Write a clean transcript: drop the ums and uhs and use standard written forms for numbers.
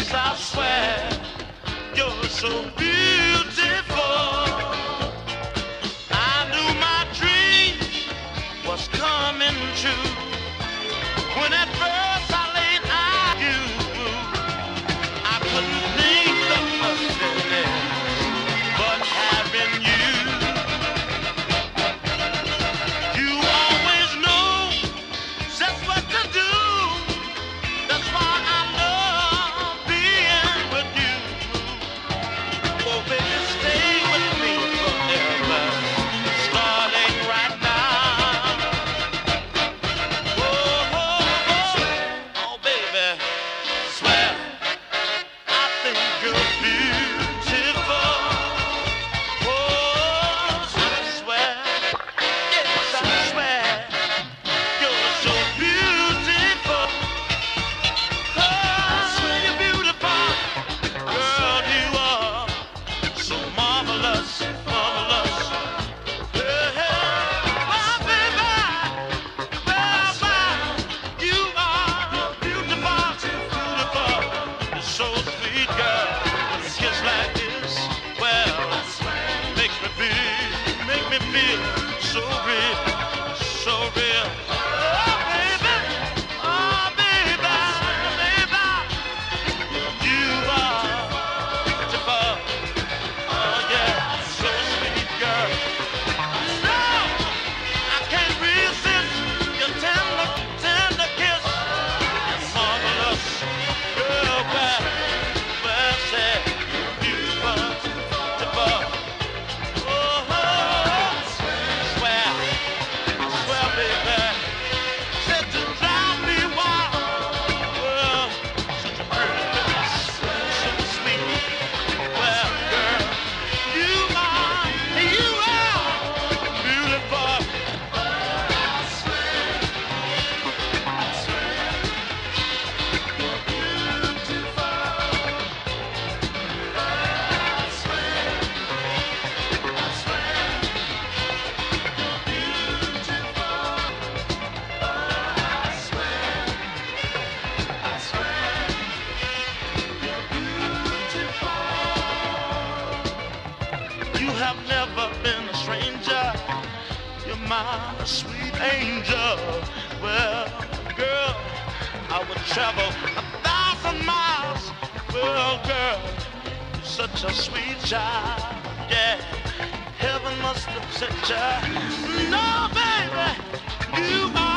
I swear, you're so beautiful. I knew my dream was coming true when at first I laid eyes on you. I couldn't think of nothing else but having you. You always know just what to do. That's why I love being with you. Oh, baby, stay with me forever, starting right now. Oh, oh, oh, oh, baby, swear I think you're beautiful. Oh, I swear, yes, I swear, you're so beautiful. Oh, you're beautiful, girl, you are so marvelous, marvelous. Yeah, oh, baby, baby, you are beautiful, beautiful. You're so sweet, girl. With a kiss like this, well, makes me feel so real, so real. Oh, baby, baby, you are beautiful. Oh, yeah, so sweet, girl. No, I can't resist your tender, tender kiss. You're marvelous, girl, well said. Beautiful, beautiful. Oh, swear, baby, said to drive me wild. Well, such a pretty face, so sweet. Well, girl, you are beautiful. You have never been a stranger. You're my sweet angel. Well, girl, I would travel 1,000 miles. Well, girl, you're such a sweet child. Yeah, heaven must have sent you. No, baby, you are.